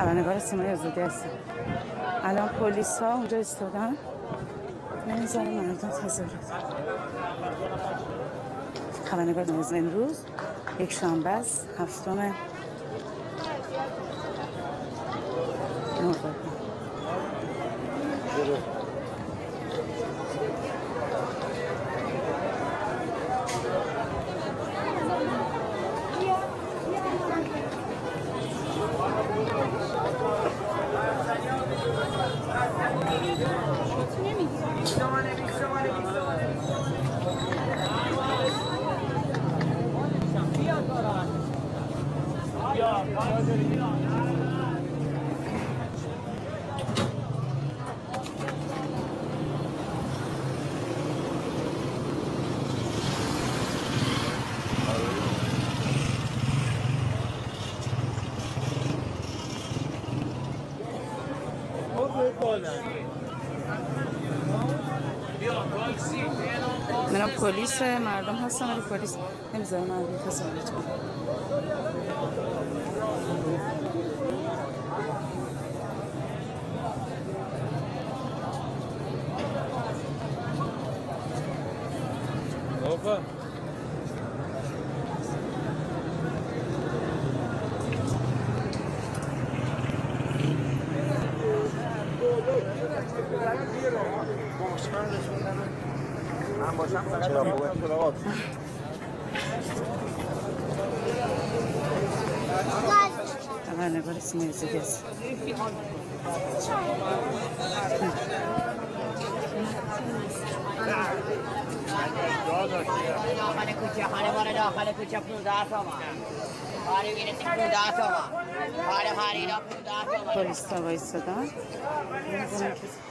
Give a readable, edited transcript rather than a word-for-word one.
خبرنگار سیمای آزادی هستم. الان پلیس ها اونجا ایستادن نمیذارن مردم تظاهرات. خبرنگار امروز یک شنبه است، 7 نوامبر. منم پلیس مردم هستم ولی پلیس نمیذاره مردم تظاهرات کنن. من باشم فقط خبرنگار سیمای آزادی هست. داخل کوچه خانوار داخل کوچه 15 تومن. خالی میرسیم 15 تومن. خالی خریدا 15 تومن. پلیس ها وایستادن.